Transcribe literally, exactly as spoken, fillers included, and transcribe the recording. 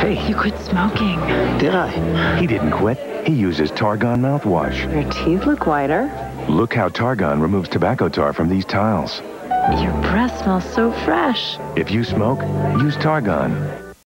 Hey. You quit smoking. Did I? He didn't quit. He uses Targon mouthwash. Your teeth look whiter. Look how Targon removes tobacco tar from these tiles. Your breath smells so fresh. If you smoke, use Targon.